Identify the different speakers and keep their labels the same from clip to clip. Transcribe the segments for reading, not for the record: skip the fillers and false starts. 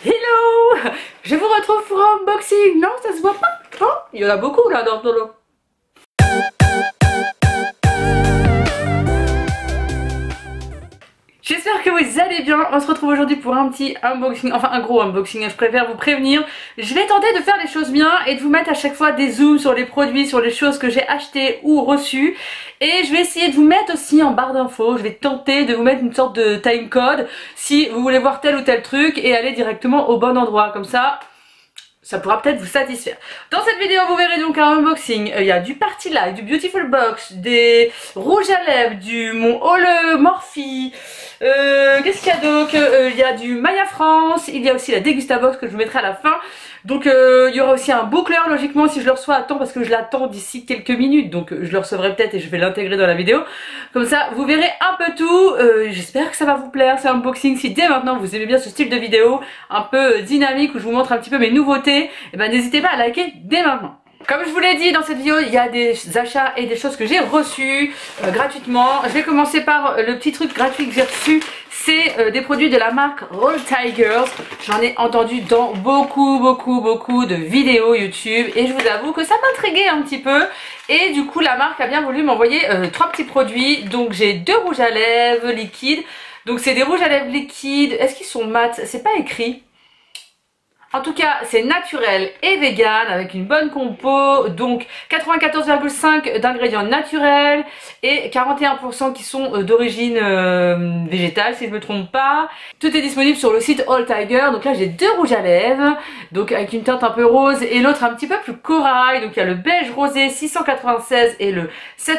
Speaker 1: Hello! Je vous retrouve pour un unboxing. Non, ça se voit pas. Oh, il y en a beaucoup là dans l'eau. J'espère que vous allez bien. On se retrouve aujourd'hui pour un petit unboxing, enfin un gros unboxing, je préfère vous prévenir. Je vais tenter de faire les choses bien et de vous mettre à chaque fois des zooms sur les produits, sur les choses que j'ai achetées ou reçues. Et je vais essayer de vous mettre aussi en barre d'infos, je vais tenter de vous mettre une sorte de timecode si vous voulez voir tel ou tel truc et aller directement au bon endroit. Comme ça pourra peut-être vous satisfaire. Dans cette vidéo, vous verrez donc un unboxing. Il y a du Party Light, du Beautiful Box, des rouges à lèvres, du mon All Morphe. Qu'est-ce qu'il y a donc? Il y a du Maya France. Il y a aussi la Degustabox que je vous mettrai à la fin. Donc il y aura aussi un boucleur logiquement si je le reçois à temps parce que je l'attends d'ici quelques minutes. Donc je le recevrai peut-être et je vais l'intégrer dans la vidéo. Comme ça vous verrez un peu tout. J'espère que ça va vous plaire ce unboxing. Si dès maintenant vous aimez bien ce style de vidéo un peu dynamique où je vous montre un petit peu mes nouveautés, et ben n'hésitez pas à liker dès maintenant. Comme je vous l'ai dit dans cette vidéo, il y a des achats et des choses que j'ai reçues gratuitement. Je vais commencer par le petit truc gratuit que j'ai reçu. C'est des produits de la marque All Tigers. J'en ai entendu dans beaucoup de vidéos YouTube. Et je vous avoue que ça m'intriguait un petit peu. Et du coup la marque a bien voulu m'envoyer 3 petits produits. Donc j'ai 2 rouges à lèvres liquides. Donc c'est des rouges à lèvres liquides. Est-ce qu'ils sont mat? C'est pas écrit. En tout cas, c'est naturel et vegan avec une bonne compo, donc 94,5 d'ingrédients naturels et 41% qui sont d'origine végétale si je ne me trompe pas. Tout est disponible sur le site All Tiger. Donc là j'ai 2 rouges à lèvres, donc avec une teinte un peu rose et l'autre un petit peu plus corail. Donc il y a le beige rosé 696 et le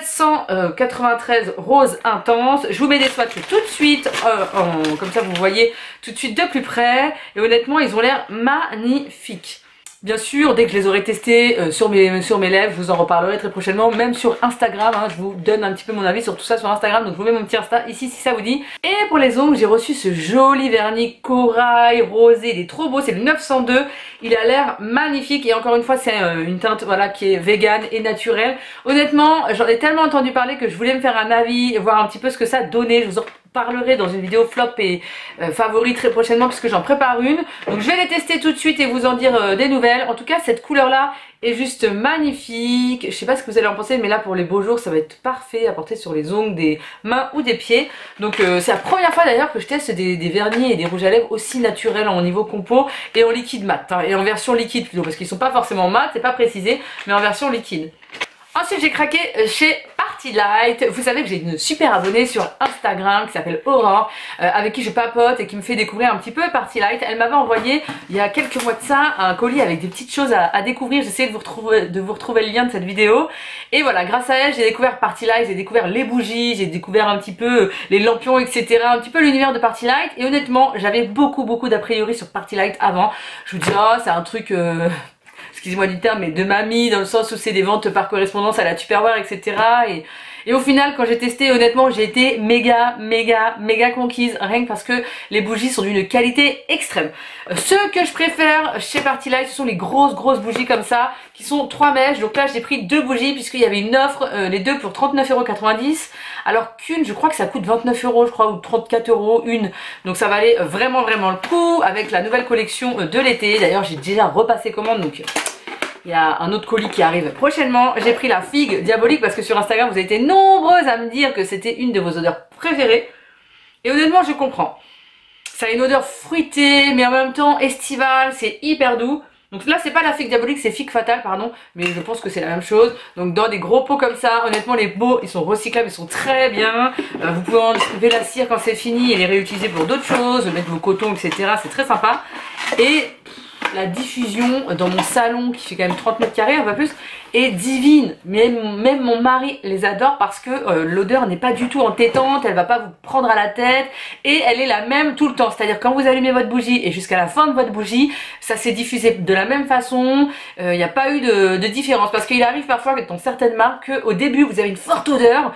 Speaker 1: 793 rose intense. Je vous mets des swatchs tout de suite, comme ça vous voyez tout de suite de plus près. Et honnêtement ils ont l'air magnifique. Bien sûr, dès que je les aurai testés sur mes lèvres, je vous en reparlerai très prochainement, même sur Instagram, hein, je vous donne un petit peu mon avis sur tout ça sur Instagram, donc je vous mets mon petit Insta ici si ça vous dit. Et pour les ongles, j'ai reçu ce joli vernis corail rosé, il est trop beau, c'est le 902, il a l'air magnifique et encore une fois c'est une teinte voilà, qui est vegan et naturelle. Honnêtement, j'en ai tellement entendu parler que je voulais me faire un avis, voir un petit peu ce que ça donnait, je vous en parlerai dans une vidéo flop et favori très prochainement puisque j'en prépare une. Donc je vais les tester tout de suite et vous en dire des nouvelles. En tout cas cette couleur là est juste magnifique. Je sais pas ce que vous allez en penser mais là pour les beaux jours ça va être parfait à porter sur les ongles, des mains ou des pieds. Donc c'est la première fois d'ailleurs que je teste des vernis et des rouges à lèvres aussi naturels en niveau compo et en liquide mat, hein, et en version liquide plutôt parce qu'ils sont pas forcément mat, c'est pas précisé, mais en version liquide. Ensuite j'ai craqué chez Party Light. Vous savez que j'ai une super abonnée sur Instagram qui s'appelle Aurore, avec qui je papote et qui me fait découvrir un petit peu Party Light. Elle m'avait envoyé il y a quelques mois de ça un colis avec des petites choses à découvrir. J'essaie de vous retrouver le lien de cette vidéo. Et voilà, grâce à elle j'ai découvert Party Light, j'ai découvert les bougies, j'ai découvert un petit peu les lampions etc. Un petit peu l'univers de Party Light. Et honnêtement j'avais beaucoup d'a priori sur Party Light avant. Je vous dis oh c'est un truc... excusez-moi du terme, mais de mamie, dans le sens où c'est des ventes par correspondance à la Tupperware, etc. Et au final, quand j'ai testé, honnêtement, j'ai été méga conquise, rien que parce que les bougies sont d'une qualité extrême. Ce que je préfère chez Party Light, ce sont les grosses bougies comme ça, qui sont 3 mèches. Donc là, j'ai pris 2 bougies, puisqu'il y avait une offre, les deux pour 39,90 €, alors qu'une, je crois que ça coûte 29 €, je crois, ou 34 € une. Donc ça valait vraiment le coup, avec la nouvelle collection de l'été. D'ailleurs, j'ai déjà repassé commande, donc... il y a un autre colis qui arrive prochainement. J'ai pris la figue diabolique parce que sur Instagram vous avez été nombreuses à me dire que c'était une de vos odeurs préférées. Et honnêtement je comprends. Ça a une odeur fruitée mais en même temps estivale, c'est hyper doux. Donc là c'est pas la figue diabolique, c'est figue fatale pardon, mais je pense que c'est la même chose. Donc dans des gros pots comme ça, honnêtement les pots ils sont recyclables, ils sont très bien. Vous pouvez enlever la cire quand c'est fini et les réutiliser pour d'autres choses, mettre vos cotons etc, c'est très sympa. Et... la diffusion dans mon salon qui fait quand même 30 mètres carrés, un peu plus, est divine. Même mon mari les adore parce que l'odeur n'est pas du tout entêtante, elle va pas vous prendre à la tête et elle est la même tout le temps. C'est-à-dire quand vous allumez votre bougie et jusqu'à la fin de votre bougie, ça s'est diffusé de la même façon, il n'y a pas eu de différence. Parce qu'il arrive parfois dans certaines marques qu'au début vous avez une forte odeur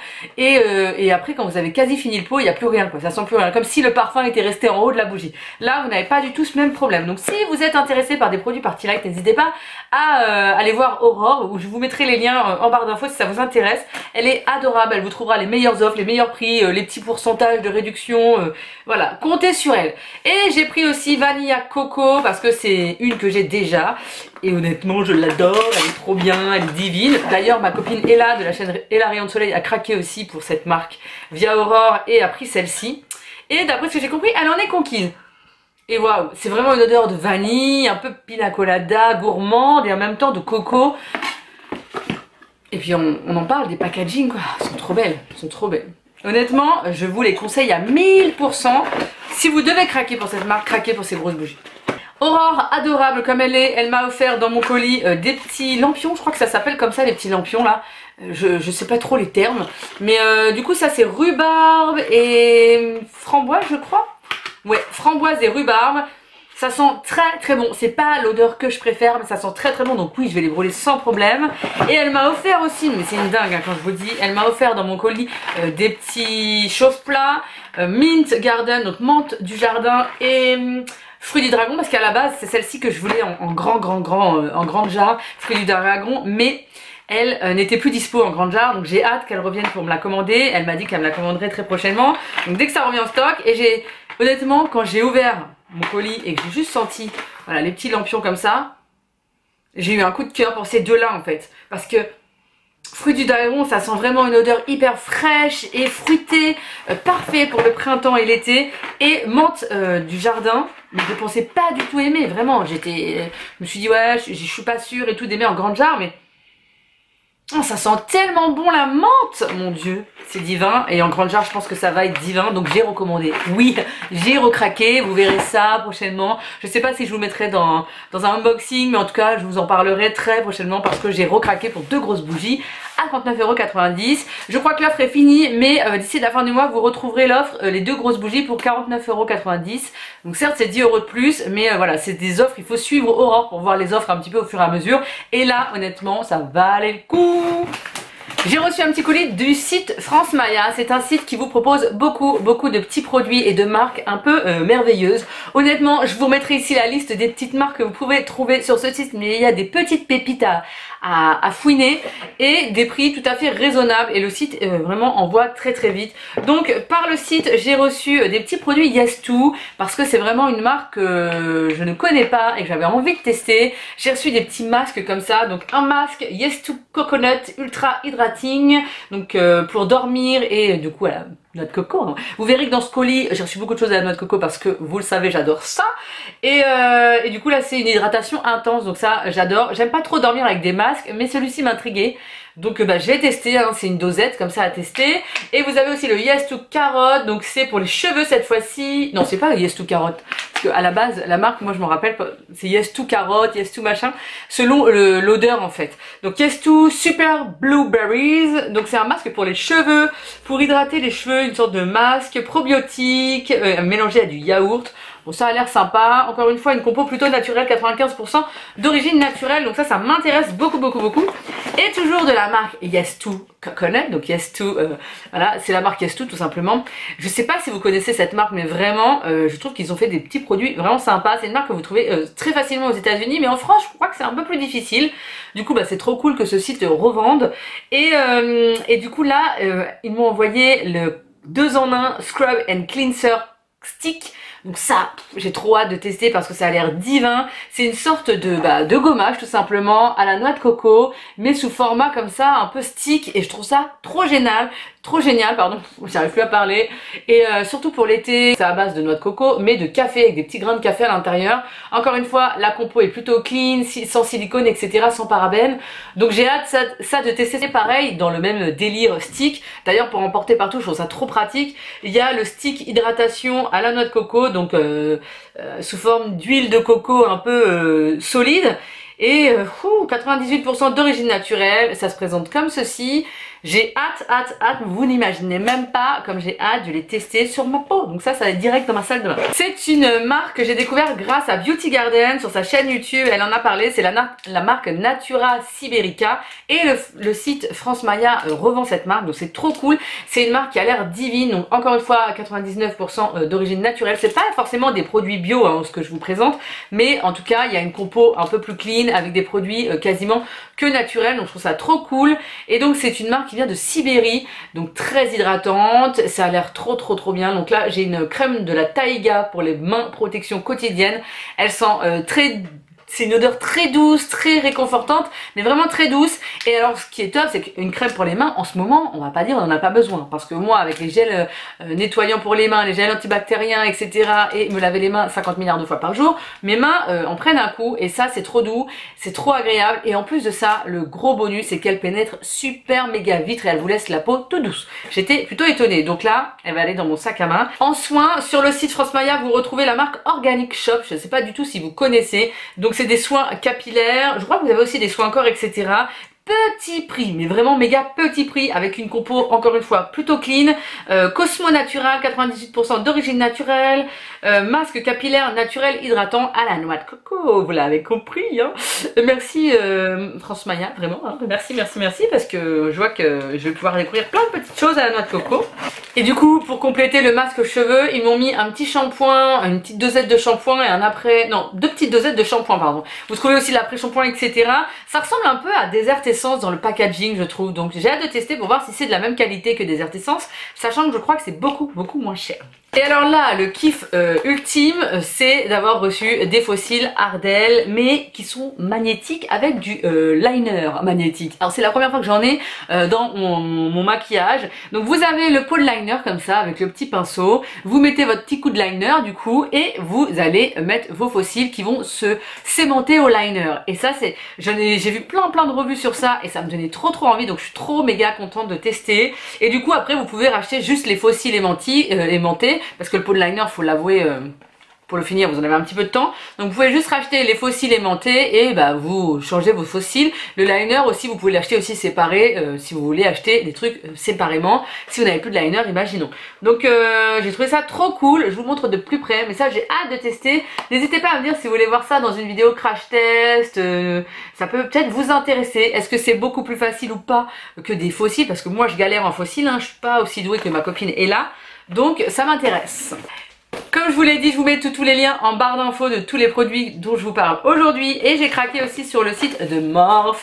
Speaker 1: et après quand vous avez quasi fini le pot, il n'y a plus rien quoi, ça sent plus rien. Comme si le parfum était resté en haut de la bougie. Là vous n'avez pas du tout ce même problème. Donc si vous êtes intéressé par des produits Party Light, n'hésitez pas à aller voir Aurore où je vous mettrai les liens en barre d'infos si ça vous intéresse. Elle est adorable, elle vous trouvera les meilleures offres, les meilleurs prix, les petits pourcentages de réduction, voilà, comptez sur elle. Et j'ai pris aussi Vanilla Coco parce que c'est une que j'ai déjà. Et honnêtement, je l'adore, elle est trop bien, elle est divine. D'ailleurs, ma copine Ella de la chaîne Ella Rayon de Soleil a craqué aussi pour cette marque via Aurore et a pris celle-ci. Et d'après ce que j'ai compris, elle en est conquise. Et waouh, c'est vraiment une odeur de vanille, un peu pina colada, gourmande et en même temps de coco. Et puis on en parle des packaging quoi, elles sont trop belles, elles sont trop belles. Honnêtement, je vous les conseille à 1000%. Si vous devez craquer pour cette marque, craquez pour ces grosses bougies. Aurore, adorable comme elle est, elle m'a offert dans mon colis des petits lampions, je crois que ça s'appelle comme ça les petits lampions là. Je sais pas trop les termes, mais du coup ça c'est rhubarbe et framboise je crois. Ouais, framboise et rhubarbe. Ça sent très très bon, c'est pas l'odeur que je préfère mais ça sent très très bon donc oui je vais les brûler sans problème. Et elle m'a offert aussi, mais c'est une dingue hein, quand je vous dis, elle m'a offert dans mon colis des petits chauffe-plats, mint garden, donc menthe du jardin et fruits du dragon parce qu'à la base c'est celle-ci que je voulais en grande jarre, fruits du dragon, mais elle n'était plus dispo en grande jarre donc j'ai hâte qu'elle revienne pour me la commander. Elle m'a dit qu'elle me la commanderait très prochainement donc dès que ça revient en stock. Et j'ai honnêtement quand j'ai ouvert mon colis et que j'ai juste senti voilà les petits lampions comme ça, j'ai eu un coup de cœur pour ces deux là en fait parce que fruits du dragon ça sent vraiment une odeur hyper fraîche et fruitée, parfait pour le printemps et l'été. Et menthe du jardin, mais je pensais pas du tout aimer vraiment, je me suis dit ouais je suis pas sûre et tout d'aimer en grande jarre mais oh, ça sent tellement bon la menthe, mon dieu, c'est divin. Et en grande jarre je pense que ça va être divin donc j'ai recommandé. Oui, j'ai recraqué, vous verrez ça prochainement. Je sais pas si je vous mettrai dans un unboxing mais en tout cas je vous en parlerai très prochainement parce que j'ai recraqué pour deux grosses bougies à 39,90 €. Je crois que l'offre est finie mais d'ici la fin du mois vous retrouverez l'offre, les deux grosses bougies pour 49,90 €. Donc certes c'est 10 € de plus mais voilà c'est des offres, il faut suivre Aurore pour voir les offres un petit peu au fur et à mesure. Et là honnêtement ça valait le coup. J'ai reçu un petit colis du site France Maya. C'est un site qui vous propose beaucoup de petits produits et de marques un peu merveilleuses. Honnêtement, je vous mettrai ici la liste des petites marques que vous pouvez trouver sur ce site, mais il y a des petites pépites à fouiner et des prix tout à fait raisonnables et le site vraiment envoie très vite. Donc par le site j'ai reçu des petits produits Yes2 parce que c'est vraiment une marque que je ne connais pas et que j'avais envie de tester. J'ai reçu des petits masques comme ça, donc un masque Yes2 Coconut Ultra Hydrating, donc pour dormir et du coup voilà, noix de coco. Hein. Vous verrez que dans ce colis j'ai reçu beaucoup de choses à la noix de coco parce que vous le savez j'adore ça. Et du coup là c'est une hydratation intense donc ça j'adore. J'aime pas trop dormir avec des masques mais celui-ci m'intriguait. Donc j'ai testé, hein, c'est une dosette comme ça à tester. Et vous avez aussi le Yes2 Carotte, donc c'est pour les cheveux cette fois-ci. Non c'est pas le Yes2 Carotte, parce qu'à la base la marque moi je m'en rappelle pas, c'est Yes2 Carotte, Yes2 machin, selon l'odeur en fait. Donc Yes2 Super Blueberries, donc c'est un masque pour les cheveux, pour hydrater les cheveux, une sorte de masque probiotique mélangé à du yaourt. Bon ça a l'air sympa, encore une fois une compo plutôt naturelle, 95% d'origine naturelle, donc ça m'intéresse beaucoup. Et toujours de la marque Yes2 Coconut, donc Yes2, voilà c'est la marque Yes2 tout simplement. Je sais pas si vous connaissez cette marque mais vraiment je trouve qu'ils ont fait des petits produits vraiment sympas. C'est une marque que vous trouvez très facilement aux États-Unis mais en France je crois que c'est un peu plus difficile. Du coup c'est trop cool que ce site revende. Et du coup là ils m'ont envoyé le 2 en 1 Scrub and Cleanser Stick. Donc ça, j'ai trop hâte de tester parce que ça a l'air divin. C'est une sorte de gommage tout simplement à la noix de coco, mais sous format comme ça, un peu stick. Et je trouve ça trop génial, pardon, j'arrive plus à parler. Et surtout pour l'été, c'est à base de noix de coco, mais de café avec des petits grains de café à l'intérieur. Encore une fois, la compo est plutôt clean, sans silicone, etc., sans parabènes. Donc j'ai hâte ça de tester. C'est pareil, dans le même délire stick. D'ailleurs, pour emporter partout, je trouve ça trop pratique. Il y a le stick hydratation à la noix de coco, donc sous forme d'huile de coco un peu solide. Et 98% d'origine naturelle, ça se présente comme ceci. J'ai hâte, vous n'imaginez même pas comme j'ai hâte de les tester sur ma peau. Donc ça va être direct dans ma salle de bain. C'est une marque que j'ai découverte grâce à Beauty Garden sur sa chaîne YouTube. Elle en a parlé, c'est la marque Natura Siberica. Et le site France Maya revend cette marque, donc c'est trop cool. C'est une marque qui a l'air divine, donc encore une fois 99% d'origine naturelle. C'est pas forcément des produits bio, hein, ce que je vous présente, mais en tout cas il y a une compo un peu plus clean avec des produits quasiment que naturels, donc je trouve ça trop cool. Et donc c'est une marque qui vient de Sibérie, donc très hydratante, ça a l'air trop bien. Donc là j'ai une crème de la Taïga pour les mains protection quotidienne, elle sent c'est une odeur très douce, très réconfortante, mais vraiment très douce. Et alors ce qui est top, c'est qu'une crème pour les mains, en ce moment, on va pas dire on en a pas besoin. Parce que moi, avec les gels nettoyants pour les mains, les gels antibactériens, etc. et me laver les mains 50 milliards de fois par jour, mes mains en prennent un coup. Et ça, c'est trop doux, c'est trop agréable. Et en plus de ça, le gros bonus, c'est qu'elle pénètre super méga vite et elle vous laisse la peau toute douce. J'étais plutôt étonnée. Donc là, elle va aller dans mon sac à main. En soins, sur le site France Maya, vous retrouvez la marque Organic Shop. Je ne sais pas du tout si vous connaissez. Donc c'est des soins capillaires, je crois que vous avez aussi des soins corps, etc. Petit prix, mais vraiment méga petit prix, avec une compo encore une fois plutôt clean. Cosmo Natural, 98% d'origine naturelle, masque capillaire naturel hydratant à la noix de coco, vous l'avez compris, hein. Merci France Maya, vraiment, hein. Merci, parce que je vois que je vais pouvoir découvrir plein de petites choses à la noix de coco. Et du coup, pour compléter le masque cheveux, ils m'ont mis un petit shampoing, une petite dosette de shampoing et un après, non, 2 petites dosettes de shampoing, pardon. Vous trouvez aussi l'après-shampoing, etc. Ça ressemble un peu à Desert Essence dans le packaging, je trouve. Donc j'ai hâte de tester pour voir si c'est de la même qualité que Desert Essence, sachant que je crois que c'est beaucoup moins cher. Et alors là, le kiff ultime, c'est d'avoir reçu des fossiles Ardell, mais qui sont magnétiques avec du liner magnétique. Alors c'est la première fois que j'en ai dans mon maquillage. Donc vous avez le pot de liner comme ça, avec le petit pinceau. Vous mettez votre petit coup de liner du coup, et vous allez mettre vos fossiles qui vont se sémenter au liner. Et ça, j'ai vu plein de revues sur ça, et ça me donnait trop envie, donc je suis trop méga contente de tester. Et du coup après, vous pouvez racheter juste les fossiles aimantés. Parce que le pot de liner, faut l'avouer, pour le finir, vous en avez un petit peu de temps. Donc vous pouvez juste racheter les fossiles aimantés et bah vous changez vos fossiles. Le liner aussi, vous pouvez l'acheter aussi séparé si vous voulez acheter des trucs séparément. Si vous n'avez plus de liner, imaginons. Donc j'ai trouvé ça trop cool. Je vous montre de plus près, mais ça j'ai hâte de tester. N'hésitez pas à me dire si vous voulez voir ça dans une vidéo crash test. Ça peut peut-être vous intéresser. Est-ce que c'est beaucoup plus facile ou pas que des fossiles? Parce que moi je galère en fossiles, hein. Je suis pas aussi douée que ma copine est là. Donc ça m'intéresse. Comme je vous l'ai dit, je vous mets tous les liens en barre d'infos de tous les produits dont je vous parle aujourd'hui. Et j'ai craqué aussi sur le site de Morphe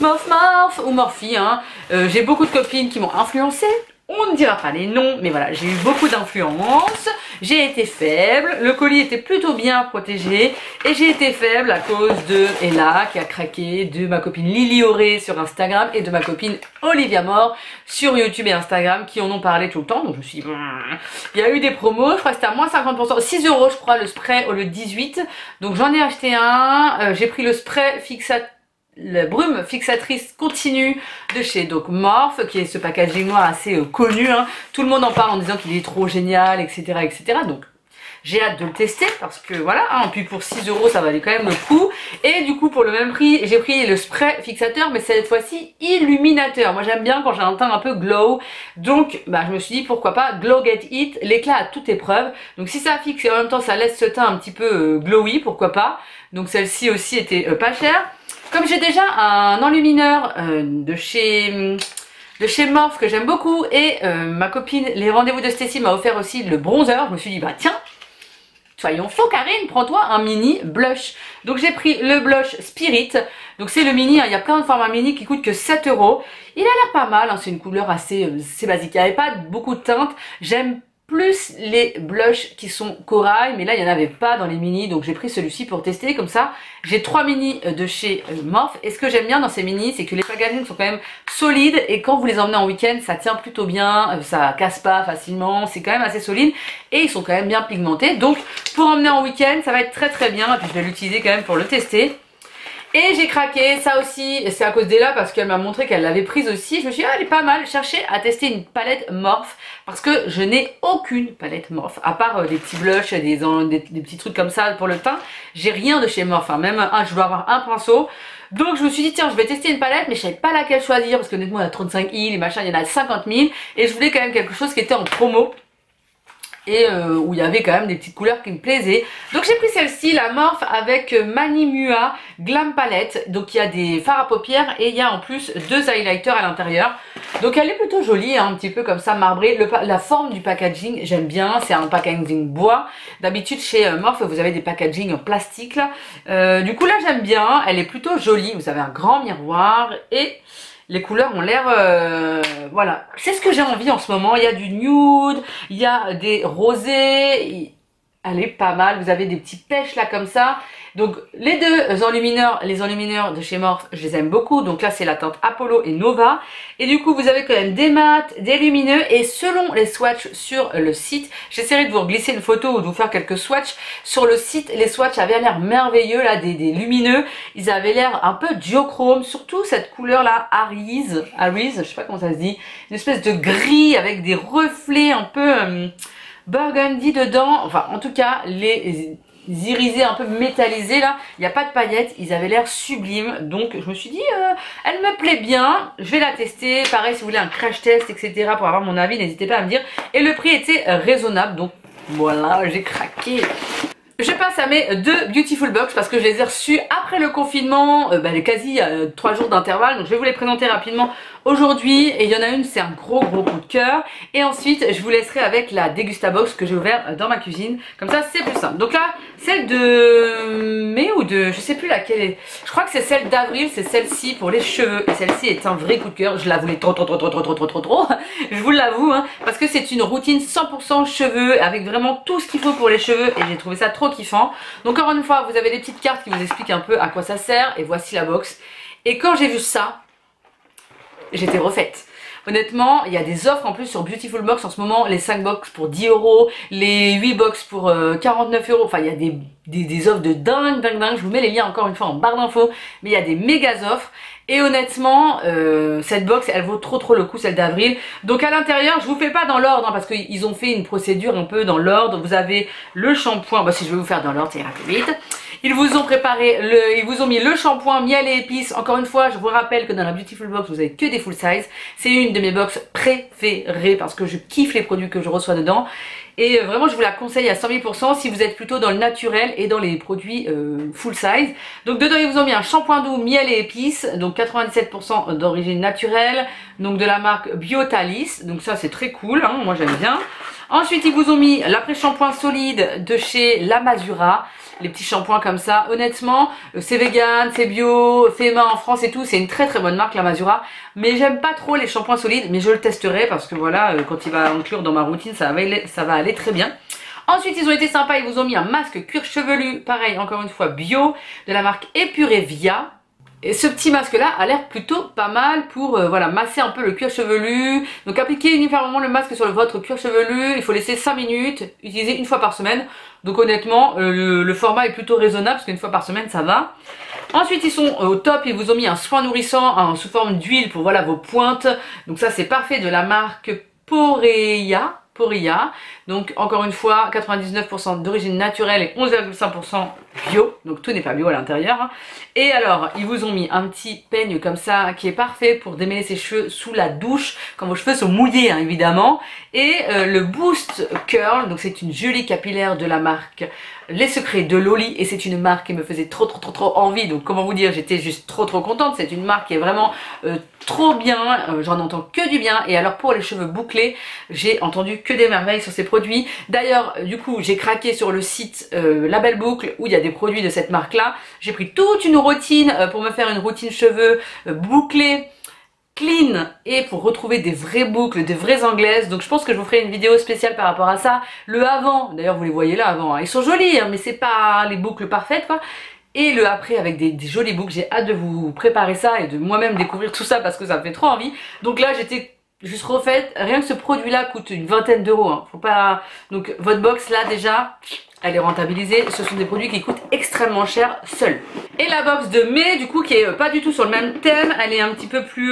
Speaker 1: ou Morphe, hein. J'ai beaucoup de copines qui m'ont influencée. On ne dira pas les noms, mais voilà, j'ai eu beaucoup d'influence, j'ai été faible, le colis était plutôt bien protégé, et j'ai été faible à cause de Ella qui a craqué, de ma copine Lily Auré sur Instagram, et de ma copine Olivia Moore sur YouTube et Instagram qui en ont parlé tout le temps. Donc je me suis dit, il y a eu des promos, je crois que c'était à moins 50%, 6 € je crois le spray au lieu de 18, donc j'en ai acheté un, j'ai pris le spray fixateur, la brume fixatrice continue de chez donc Morphe, qui est ce packaging noir assez connu, hein. Tout le monde en parle en disant qu'il est trop génial, etc. Donc j'ai hâte de le tester parce que voilà, hein, puis pour 6 € ça valait quand même le coup. Et du coup pour le même prix j'ai pris le spray fixateur, mais cette fois-ci illuminateur. Moi j'aime bien quand j'ai un teint un peu glow, donc bah, je me suis dit pourquoi pas Glow Get It, l'éclat à toute épreuve. Donc si ça fixe et en même temps ça laisse ce teint un petit peu glowy, pourquoi pas. Donc celle-ci aussi était pas chère. Comme j'ai déjà un enlumineur de chez Morphe que j'aime beaucoup, et ma copine les rendez-vous de Stacy m'a offert aussi le bronzer, je me suis dit bah tiens, soyons faux Karine, prends-toi un mini blush. Donc j'ai pris le blush Spirit, donc c'est le mini, hein, il y a plein de formats mini qui coûtent que 7 €. Il a l'air pas mal, hein, c'est une couleur assez basique, il n'y avait pas beaucoup de teintes, j'aime plus les blushs qui sont corail, mais là il n'y en avait pas dans les mini, donc j'ai pris celui-ci pour tester. Comme ça j'ai 3 mini de chez Morphe, et ce que j'aime bien dans ces mini, c'est que les packagings sont quand même solides, et quand vous les emmenez en week-end ça tient plutôt bien, ça casse pas facilement, c'est quand même assez solide, et ils sont quand même bien pigmentés, donc pour emmener en week-end ça va être très bien, et puis je vais l'utiliser quand même pour le tester. Et j'ai craqué, ça aussi, c'est à cause d'Ella parce qu'elle m'a montré qu'elle l'avait prise aussi. Je me suis dit, ah, elle est pas mal. Je cherchais à tester une palette Morphe parce que je n'ai aucune palette Morphe. À part des petits blushs, des petits trucs comme ça pour le teint. J'ai rien de chez Morphe, hein. Même je dois avoir un pinceau. Donc je me suis dit tiens je vais tester une palette, mais je savais pas laquelle choisir parce que honnêtement il y a 35 000 et machin, il y en a 50 000 et je voulais quand même quelque chose qui était en promo. Et où il y avait quand même des petites couleurs qui me plaisaient. Donc j'ai pris celle-ci, la Morphe avec Mani Mua Glam Palette. Donc il y a des fards à paupières et il y a en plus 2 highlighters à l'intérieur. Donc elle est plutôt jolie, hein, un petit peu comme ça marbrée. La forme du packaging j'aime bien, c'est un packaging bois. D'habitude chez Morphe vous avez des packaging en plastique là. Du coup là j'aime bien, elle est plutôt jolie. Vous avez un grand miroir et les couleurs ont l'air, voilà, c'est ce que j'ai envie en ce moment. Il y a du nude, il y a des rosés, elle est pas mal. Vous avez des petits pêches là comme ça. Donc les deux enlumineurs, les enlumineurs de chez Morphe, je les aime beaucoup. Donc là c'est la teinte Apollo et Nova. Et du coup vous avez quand même des mats, des lumineux. Et selon les swatchs sur le site, j'essaierai de vous glisser une photo ou de vous faire quelques swatchs. Sur le site, les swatchs avaient l'air merveilleux là, des lumineux. Ils avaient l'air un peu duochrome, surtout cette couleur là, Aries, je sais pas comment ça se dit. Une espèce de gris avec des reflets un peu burgundy dedans. Enfin en tout cas les irisés un peu métallisés là, il n'y a pas de paillettes, ils avaient l'air sublimes. Donc je me suis dit elle me plaît bien, je vais la tester. Pareil si vous voulez un crash test etc pour avoir mon avis, n'hésitez pas à me dire. Et le prix était raisonnable, donc voilà, j'ai craqué. Je passe à mes 2 Beautiful Box parce que je les ai reçus après le confinement, quasi 3 jours d'intervalle. Donc je vais vous les présenter rapidement aujourd'hui. Et il y en a une, c'est un gros coup de cœur. Et ensuite, je vous laisserai avec la Degusta Box que j'ai ouvert dans ma cuisine. Comme ça, c'est plus simple. Donc là, celle de mai ou de... je sais plus laquelle est. Je crois que c'est celle d'avril, c'est celle-ci pour les cheveux. Et celle-ci est un vrai coup de cœur. Je la voulais trop. Je vous l'avoue, hein, parce que c'est une routine 100% cheveux avec vraiment tout ce qu'il faut pour les cheveux. Et j'ai trouvé ça trop kiffant. Donc encore une fois vous avez des petites cartes qui vous expliquent un peu à quoi ça sert et voici la box. Et quand j'ai vu ça, j'étais refaite. Honnêtement, il y a des offres en plus sur Beautiful Box en ce moment, les 5 box pour 10 €, les 8 box pour 49 €. Enfin, il y a des offres de dingue. Je vous mets les liens encore une fois en barre d'infos, mais il y a des méga offres. Et honnêtement, cette box, elle vaut trop le coup, celle d'avril. Donc à l'intérieur, je vous fais pas dans l'ordre, hein, parce qu'ils ont fait une procédure un peu dans l'ordre. Vous avez le shampoing, si je vais vous faire dans l'ordre, ça ira plus vite. Ils vous ont préparé, ils vous ont mis le shampoing, miel et épices. Encore une fois, je vous rappelle que dans la Beautiful Box, vous avez que des full size. C'est une de mes box préférées parce que je kiffe les produits que je reçois dedans. Et vraiment je vous la conseille à 100 000 % si vous êtes plutôt dans le naturel et dans les produits full size. Donc dedans ils vous ont mis un shampoing doux miel et épices, donc 97% d'origine naturelle, donc de la marque Biotalis, donc ça c'est très cool, hein, moi j'aime bien. Ensuite ils vous ont mis l'après-shampoing solide de chez La Masura. Les petits shampoings comme ça, honnêtement c'est vegan, c'est bio, fait main en France et tout, c'est une très bonne marque La Masura. Mais j'aime pas trop les shampoings solides, mais je le testerai parce que voilà, quand il va inclure dans ma routine, ça va aller très bien. Ensuite ils ont été sympas, ils vous ont mis un masque cuir chevelu, pareil encore une fois bio, de la marque Epurevia. Et ce petit masque là a l'air plutôt pas mal pour voilà, masser un peu le cuir chevelu. Donc appliquez uniformément le masque sur votre cuir chevelu, il faut laisser 5 minutes, utiliser une fois par semaine. Donc honnêtement le format est plutôt raisonnable parce qu'une fois par semaine ça va. Ensuite ils sont au top, ils vous ont mis un soin nourrissant sous forme d'huile pour voilà, vos pointes. Donc ça c'est parfait, de la marque Porilla. Donc encore une fois 99% d'origine naturelle et 11,5% bio, donc tout n'est pas bio à l'intérieur, hein. Et alors ils vous ont mis un petit peigne comme ça qui est parfait pour démêler ses cheveux sous la douche quand vos cheveux sont mouillés, hein, évidemment. Et le Boost Curl, donc c'est une jolie capillaire de la marque Les Secrets de Loli, et c'est une marque qui me faisait trop envie. Donc comment vous dire, j'étais juste trop contente. C'est une marque qui est vraiment trop bien, j'en entends que du bien. Et alors pour les cheveux bouclés, j'ai entendu que des merveilles sur ces produits. D'ailleurs du coup j'ai craqué sur le site La Belle Boucle où il y a des produits de cette marque là. J'ai pris toute une routine pour me faire une routine cheveux bouclés, clean, et pour retrouver des vraies boucles, des vraies anglaises. Donc je pense que je vous ferai une vidéo spéciale par rapport à ça. Le avant, d'ailleurs vous les voyez là avant, hein. Ils sont jolis hein, mais c'est pas les boucles parfaites quoi. Et le après avec des jolies boucles. J'ai hâte de vous préparer ça et de moi-même découvrir tout ça parce que ça me fait trop envie. Donc là j'étais juste refaite. Rien que ce produit là coûte une vingtaine d'euros, hein. Faut pas... Donc votre box là déjà elle est rentabilisée. Ce sont des produits qui coûtent extrêmement cher seuls. Et la box de mai du coup qui est pas du tout sur le même thème, elle est un petit peu plus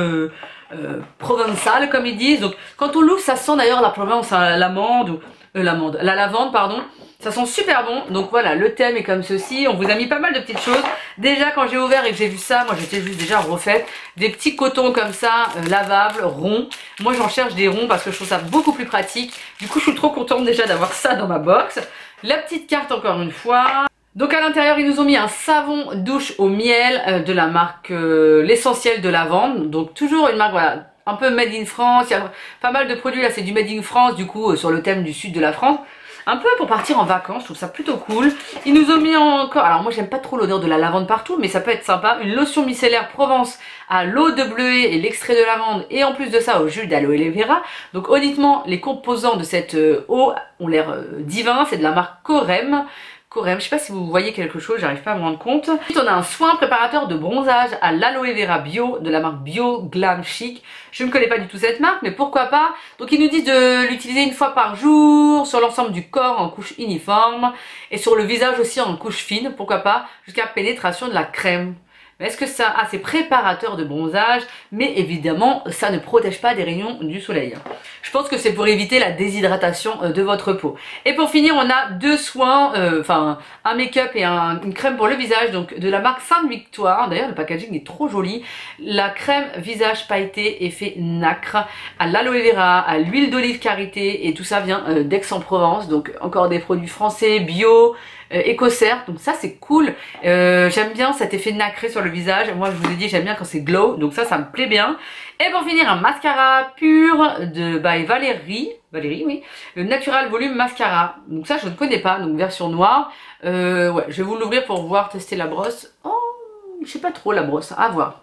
Speaker 1: provençale comme ils disent. Donc quand on l'ouvre ça sent d'ailleurs la Provence, l'amande ou la lavande pardon. Ça sent super bon, donc voilà, le thème est comme ceci. On vous a mis pas mal de petites choses. Déjà quand j'ai ouvert et que j'ai vu ça, moi j'étais juste déjà refaite. Des petits cotons comme ça, lavables, ronds. Moi j'en cherche des ronds parce que je trouve ça beaucoup plus pratique. Du coup je suis trop contente déjà d'avoir ça dans ma box. La petite carte encore une fois. Donc à l'intérieur ils nous ont mis un savon douche au miel de la marque l'essentiel de lavande. Donc toujours une marque voilà, un peu made in France. Il y a pas mal de produits là, c'est du made in France du coup sur le thème du sud de la France. Un peu pour partir en vacances, je trouve ça plutôt cool. Ils nous ont mis encore, alors moi j'aime pas trop l'odeur de la lavande partout, mais ça peut être sympa. Une lotion micellaire Provence à l'eau de bleuet et l'extrait de lavande, et en plus de ça au jus d'aloe vera. Donc honnêtement, les composants de cette eau ont l'air divins, c'est de la marque Corem. Je sais pas si vous voyez quelque chose, j'arrive pas à me rendre compte. Ensuite on a un soin préparateur de bronzage à l'aloe vera bio de la marque Bio Glam Chic. Je ne connais pas du tout cette marque mais pourquoi pas. Donc ils nous disent de l'utiliser une fois par jour sur l'ensemble du corps en couche uniforme et sur le visage aussi en couche fine, pourquoi pas, jusqu'à pénétration de la crème. Mais est-ce que ça... Ah, c'est préparateur de bronzage, mais évidemment, ça ne protège pas des rayons du soleil. Je pense que c'est pour éviter la déshydratation de votre peau. Et pour finir, on a deux soins, enfin, un make-up et une crème pour le visage, donc de la marque Sainte Victoire. D'ailleurs, le packaging est trop joli. La crème visage pailleté effet nacre, à l'aloe vera, à l'huile d'olive karité, et tout ça vient d'Aix-en-Provence. Donc, encore des produits français, bio, écossaire, donc ça c'est cool. J'aime bien cet effet nacré sur le visage. Moi je vous ai dit j'aime bien quand c'est glow, donc ça me plaît bien. Et pour finir un mascara pur de by Valérie, oui, le Natural Volume Mascara. Donc ça je ne connais pas, donc version noire. Ouais, je vais vous l'ouvrir pour voir tester la brosse. Oh, je sais pas trop la brosse, à voir.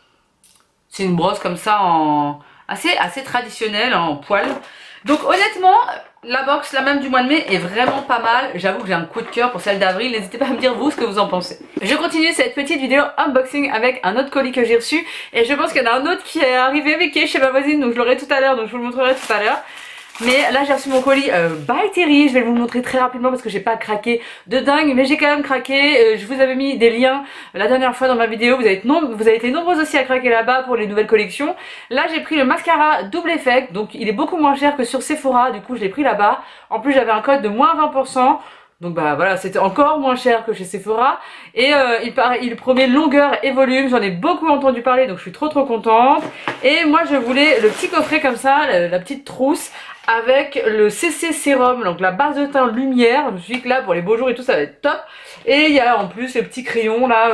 Speaker 1: C'est une brosse comme ça en assez traditionnelle en poil. Donc honnêtement, la box, la même du mois de mai, est vraiment pas mal. J'avoue que j'ai un coup de cœur pour celle d'avril. N'hésitez pas à me dire vous ce que vous en pensez. Je continue cette petite vidéo unboxing avec un autre colis que j'ai reçu. Et je pense qu'il y en a un autre qui est arrivé mais qui est chez ma voisine. Donc je l'aurai tout à l'heure, donc je vous le montrerai tout à l'heure. Mais là j'ai reçu mon colis by Terry, je vais vous le montrer très rapidement parce que j'ai pas craqué de dingue, mais j'ai quand même craqué. Je vous avais mis des liens la dernière fois dans ma vidéo, vous avez été nombreux aussi à craquer là-bas pour les nouvelles collections. Là j'ai pris le mascara double effect, donc il est beaucoup moins cher que sur Sephora, du coup je l'ai pris là-bas. En plus j'avais un code de moins 20%. Donc bah voilà, c'était encore moins cher que chez Sephora. Et il promet longueur et volume, j'en ai beaucoup entendu parler donc je suis trop contente. Et moi je voulais le petit coffret comme ça, la petite trousse avec le CC Sérum, donc la base de teint lumière. Je me suis dit que là pour les beaux jours et tout ça va être top. Et il y a en plus le petit crayon là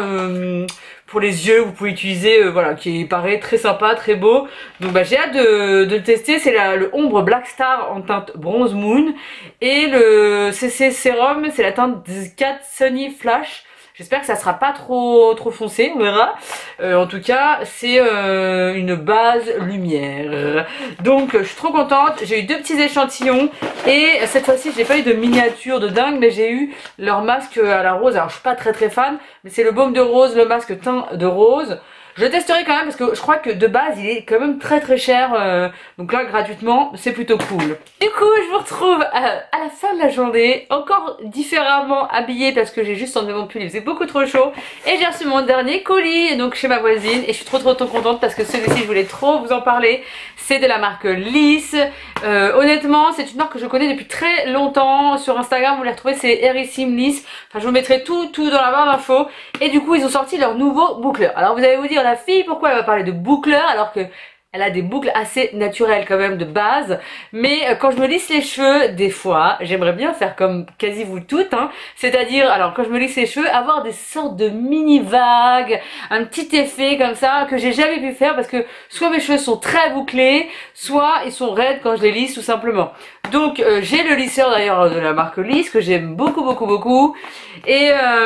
Speaker 1: pour les yeux, vous pouvez utiliser, voilà, qui paraît très sympa, très beau. Donc bah, j'ai hâte de le tester. C'est le ombre Black Star en teinte Bronze Moon. Et le CC Sérum, c'est la teinte 4 Sunny Flash. J'espère que ça sera pas trop foncé, on verra. En tout cas, c'est une base lumière. Donc, je suis trop contente. J'ai eu deux petits échantillons. Et cette fois-ci, j'ai pas eu de miniature de dingue, mais j'ai eu leur masque à la rose. Alors, je suis pas très fan, mais c'est le baume de rose, le masque teint de rose. Je le testerai quand même parce que je crois que de base il est quand même très cher, donc là gratuitement c'est plutôt cool. Du coup je vous retrouve à la fin de la journée, encore différemment habillée parce que j'ai juste enlevé mon pull, il faisait beaucoup trop chaud. Et j'ai reçu mon dernier colis donc chez ma voisine et je suis trop contente parce que celui-ci je voulais trop vous en parler. C'est de la marque Liss. Honnêtement c'est une marque que je connais depuis très longtemps. Sur Instagram vous les retrouvez, c'est Erissim Liss. Enfin je vous mettrai tout dans la barre d'infos. Et du coup ils ont sorti leur nouveau boucleur. Alors vous allez vous dire la fille pourquoi elle va parler de boucleur alors que elle a des boucles assez naturelles quand même de base. Mais quand je me lisse les cheveux, des fois, j'aimerais bien faire comme quasi vous toutes. Hein. C'est-à-dire, alors quand je me lisse les cheveux, avoir des sortes de mini vagues, un petit effet comme ça que j'ai jamais pu faire parce que soit mes cheveux sont très bouclés, soit ils sont raides quand je les lisse tout simplement. Donc j'ai le lisseur d'ailleurs de la marque Liss que j'aime beaucoup. Et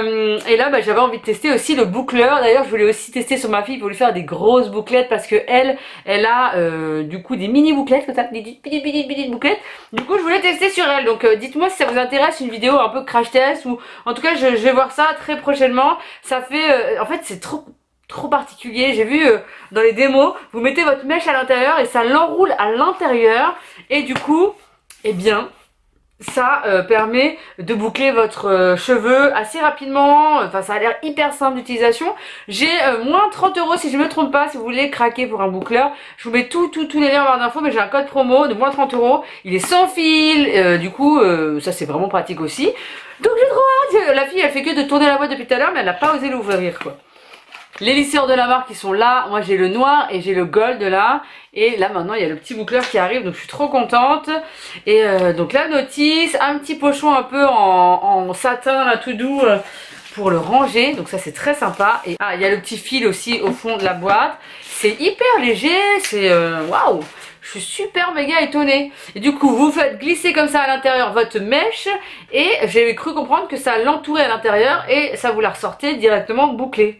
Speaker 1: là bah, j'avais envie de tester aussi le boucleur. D'ailleurs je voulais aussi tester sur ma fille pour lui faire des grosses bouclettes parce que elle a du coup des mini bouclettes comme ça, des petites bouclettes. Du coup je voulais tester sur elle. Donc dites-moi si ça vous intéresse une vidéo un peu crash test ou en tout cas je vais voir ça très prochainement. Ça fait en fait c'est trop particulier. J'ai vu dans les démos, vous mettez votre mèche à l'intérieur et ça l'enroule à l'intérieur et du coup eh bien Ça permet de boucler votre cheveu assez rapidement. Enfin, ça a l'air hyper simple d'utilisation. J'ai moins 30 € si je me trompe pas, si vous voulez craquer pour un boucleur. Je vous mets tous les liens en barre d'infos, mais j'ai un code promo de moins 30 €. Il est sans fil, du coup ça c'est vraiment pratique aussi. Donc j'ai trop hâte. La fille elle fait que de tourner la boîte depuis tout à l'heure, mais elle n'a pas osé l'ouvrir quoi. Les lisseurs de la marque qui sont là, moi j'ai le noir et j'ai le gold là. Et là maintenant il y a le petit boucleur qui arrive, donc je suis trop contente. Et donc la notice, un petit pochon un peu en satin là tout doux pour le ranger. Donc ça c'est très sympa. Et il y a le petit fil aussi au fond de la boîte. C'est hyper léger, c'est waouh. Je suis super méga étonnée. Et du coup vous faites glisser comme ça à l'intérieur votre mèche. Et j'ai cru comprendre que ça l'entourait à l'intérieur et ça vous la ressortait directement bouclée.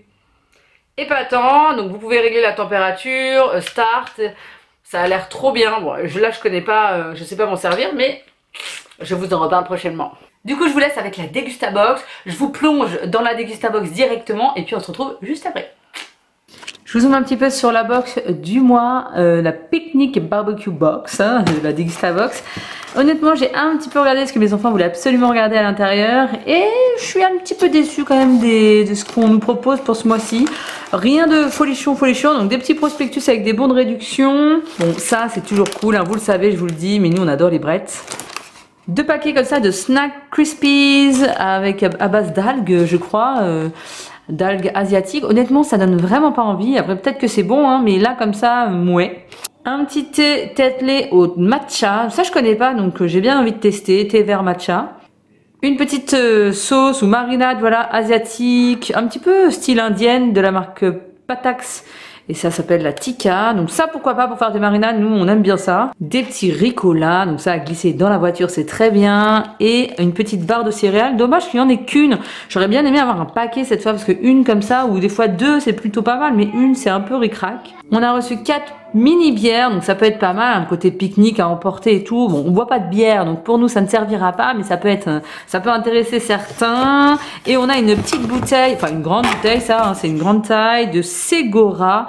Speaker 1: Épatant, donc vous pouvez régler la température, start, ça a l'air trop bien. Bon, là je connais pas, je sais pas m'en servir, mais je vous en reparle prochainement. Du coup je vous laisse avec la Dégustabox, je vous plonge dans la Dégustabox directement et puis on se retrouve juste après. Je vous zoome un petit peu sur la box du mois, la Picnic Barbecue Box, hein, la Dégustabox. Honnêtement, j'ai un petit peu regardé ce que mes enfants voulaient absolument regarder à l'intérieur et je suis un petit peu déçue quand même de ce qu'on nous propose pour ce mois-ci. Rien de folichon, donc des petits prospectus avec des bons de réduction. Bon, ça c'est toujours cool, hein, vous le savez, je vous le dis, mais nous on adore les brettes. 2 paquets comme ça de Snack Crispies avec à base d'algues, je crois. D'algues asiatiques. Honnêtement, ça donne vraiment pas envie. Après, peut-être que c'est bon, hein, mais là, comme ça, ouais. Un petit thé Tetley au matcha. Ça, je connais pas, donc j'ai bien envie de tester. Thé vert matcha. Une petite sauce ou marinade, voilà, asiatique. Un petit peu style indienne de la marque Patax. Et ça s'appelle la tikka. Donc ça, pourquoi pas pour faire des marinades, nous on aime bien ça. Des petits ricolas, donc ça à glisser dans la voiture, c'est très bien. Et une petite barre de céréales. Dommage qu'il n'y en ait qu'une. J'aurais bien aimé avoir un paquet cette fois, parce que une comme ça, ou des fois 2, c'est plutôt pas mal. Mais une, c'est un peu ric-rac. On a reçu 4 mini bières, donc ça peut être pas mal, un côté pique-nique à emporter et tout. Bon, on boit pas de bière, donc pour nous ça ne servira pas, mais ça peut intéresser certains. Et on a une petite bouteille, enfin une grande bouteille, ça, hein, c'est une grande taille de Ségora,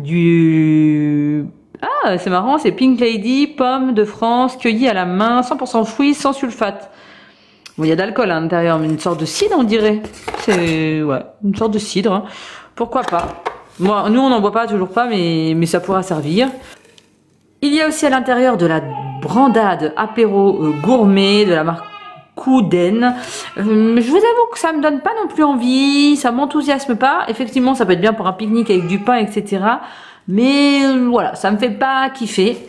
Speaker 1: ah, c'est marrant, c'est Pink Lady, pomme de France, cueillie à la main, 100% fruits, sans sulfate. Bon, il y a d'alcool à l'intérieur, mais une sorte de cidre, on dirait. C'est, ouais, une sorte de cidre. Hein. Pourquoi pas? Moi, nous, on n'en boit pas, toujours pas, mais ça pourra servir. Il y a aussi à l'intérieur de la brandade apéro gourmet de la marque Kouden. Je vous avoue que ça me donne pas non plus envie, ça m'enthousiasme pas. Effectivement, ça peut être bien pour un pique-nique avec du pain, etc. Mais voilà, ça me fait pas kiffer.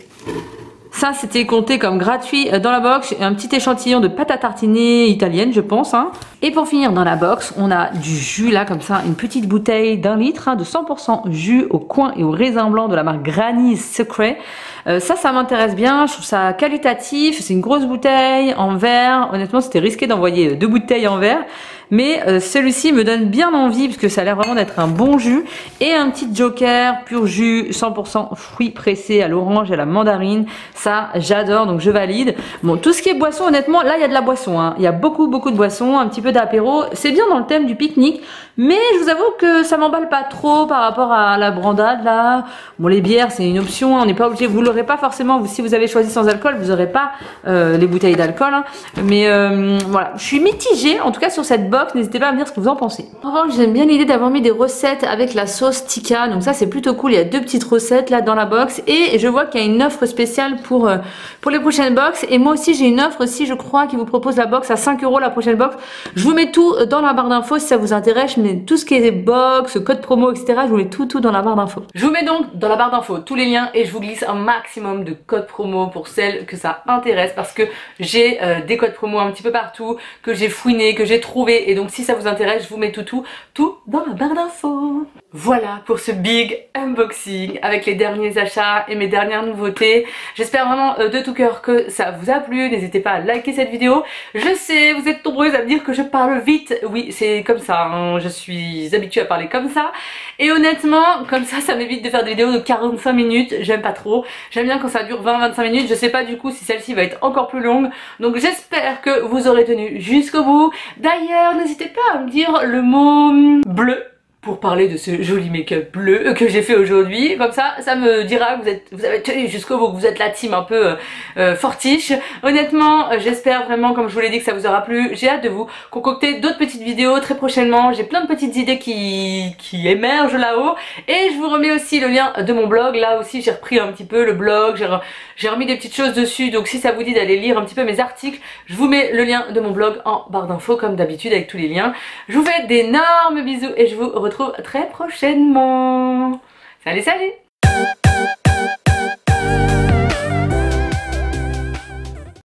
Speaker 1: Ça, c'était compté comme gratuit dans la box. Un petit échantillon de pâte à tartiner italienne, je pense. Hein. Et pour finir, dans la box, on a du jus là, comme ça. Une petite bouteille d'1 litre hein, de 100% jus au coin et au raisin blanc de la marque Granny Secret. Ça m'intéresse bien. Je trouve ça qualitatif. C'est une grosse bouteille en verre. Honnêtement, c'était risqué d'envoyer 2 bouteilles en verre. Mais celui-ci me donne bien envie parce que ça a l'air vraiment d'être un bon jus. Et un petit joker pur jus 100% fruits pressés à l'orange et à la mandarine. Ça, j'adore, donc je valide. Bon, tout ce qui est boisson, honnêtement, là, il y a de la boisson. Hein. Il y a beaucoup de boissons, un petit peu d'apéro. C'est bien dans le thème du pique-nique. Mais je vous avoue que ça m'emballe pas trop par rapport à la brandade, là. Bon, les bières, c'est une option. Hein. On n'est pas obligé. Vous l'aurez pas forcément. Si vous avez choisi sans alcool, vous n'aurez pas les bouteilles d'alcool. Hein. Mais voilà, je suis mitigée, en tout cas, sur cette box. N'hésitez pas à me dire ce que vous en pensez. En revanche, j'aime bien l'idée d'avoir mis des recettes avec la sauce tikka. Donc ça, c'est plutôt cool. Il y a 2 petites recettes là dans la box. Et je vois qu'il y a une offre spéciale pour les prochaines box. Et moi aussi, j'ai une offre aussi, je crois, qui vous propose la box à 5 € la prochaine box. Je vous mets tout dans la barre d'infos si ça vous intéresse. Je mets tout ce qui est box, code promo, etc. Je vous mets tout dans la barre d'infos. Je vous mets donc dans la barre d'infos tous les liens et je vous glisse un maximum de codes promo pour celles que ça intéresse parce que j'ai des codes promo un petit peu partout, que j'ai fouiné, que j'ai trouvé. Et donc si ça vous intéresse, je vous mets tout dans la barre d'infos. Voilà pour ce big unboxing avec les derniers achats et mes dernières nouveautés. J'espère vraiment de tout cœur que ça vous a plu. N'hésitez pas à liker cette vidéo. Je sais, vous êtes nombreuses à me dire que je parle vite. Oui, c'est comme ça, hein. Je suis habituée à parler comme ça. Et honnêtement, comme ça m'évite de faire des vidéos de 45 minutes. J'aime pas trop. J'aime bien quand ça dure 20-25 minutes. Je sais pas du coup si celle-ci va être encore plus longue. Donc j'espère que vous aurez tenu jusqu'au bout. D'ailleurs, n'hésitez pas à me dire le mot bleu pour parler de ce joli make-up bleu que j'ai fait aujourd'hui. Comme ça me dira que vous avez tenu jusqu'au bout, que vous êtes la team un peu fortiche. Honnêtement, j'espère vraiment, comme je vous l'ai dit, que ça vous aura plu. J'ai hâte de vous concocter d'autres petites vidéos très prochainement. J'ai plein de petites idées qui émergent là-haut. Et je vous remets aussi le lien de mon blog. Là aussi, j'ai repris un petit peu le blog. J'ai remis des petites choses dessus. Donc si ça vous dit d'aller lire un petit peu mes articles, je vous mets le lien de mon blog en barre d'infos comme d'habitude avec tous les liens. Je vous fais d'énormes bisous et je vous retrouve très prochainement. Salut, salut!